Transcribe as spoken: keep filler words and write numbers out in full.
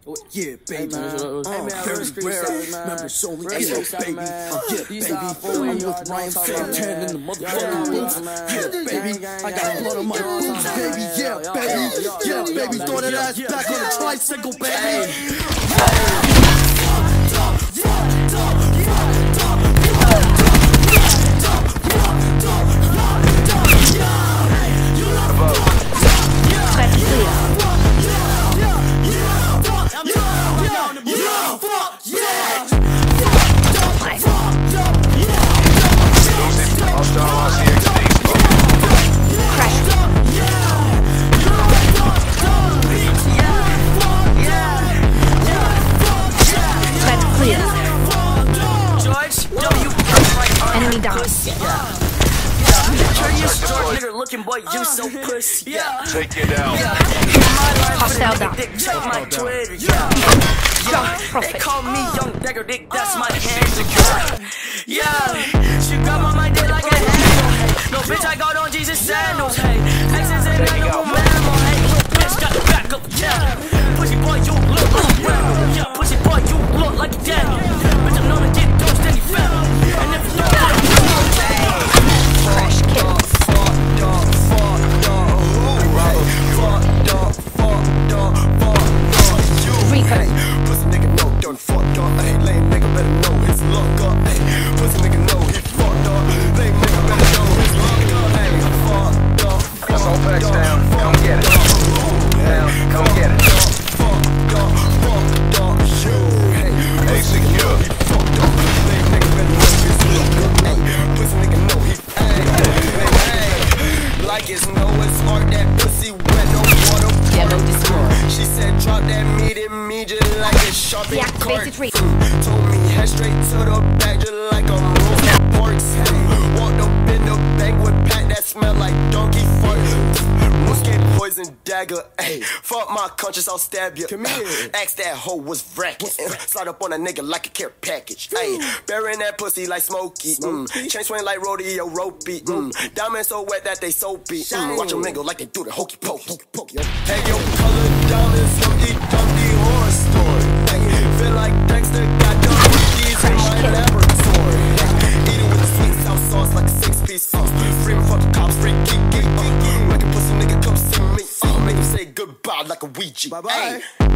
Yeah, baby. Hey, uh, man, very rare. Members only. Yeah, baby. Uh, yeah, baby. I'm with Ryan Fantan in the motherfucking booth. Yeah, baby. I got blood on my boots, baby. Yeah, baby. Yeah, baby. Throw that ass back on a tricycle, baby. Enemy down. Nigga looking boy, you so pussy. Yeah. Take it out. Hostile down. Check my Twitter. Yeah. Yeah. They call me young beggar dick. That's my handle. Yeah. She got my mind dead like a handle. No bitch, I got on Jesus sandals. Hey, exes ain't animal mammal. Hey, little bitch got the back up. Yeah. Pussy boy, you look like a rebel. Yeah. Pussy boy, you look like a daddy. Bitch, I'm known to get dosed any family. And if you don't. Fresh kill. Deactivated three. Told me head straight to the back just like a roast pork. Walked up in the bank with pack that smell like donkey fart. Musket poison dagger. Ayy, fuck my conscience, I'll stab you. Come here. Ask that hoe was wrecking. Slide up on a nigga like a care package. Ayy, burying that pussy like Smokey. Mm. Chain swing like rodeo ropey. Mm. Diamonds so wet that they soapy. Mm. Watch them mingle like they do the hokey pokey. Hey, yo, color diamonds, Humpty Dumpty horror story. Feel like Dexter got the cookies in my laboratory. Eating with the sweet south sauce like a six-piece sauce. Free me fuck the cops, free geek geek. Make a pussy nigga come see me. Uh, make him say goodbye like a Ouija. Bye bye.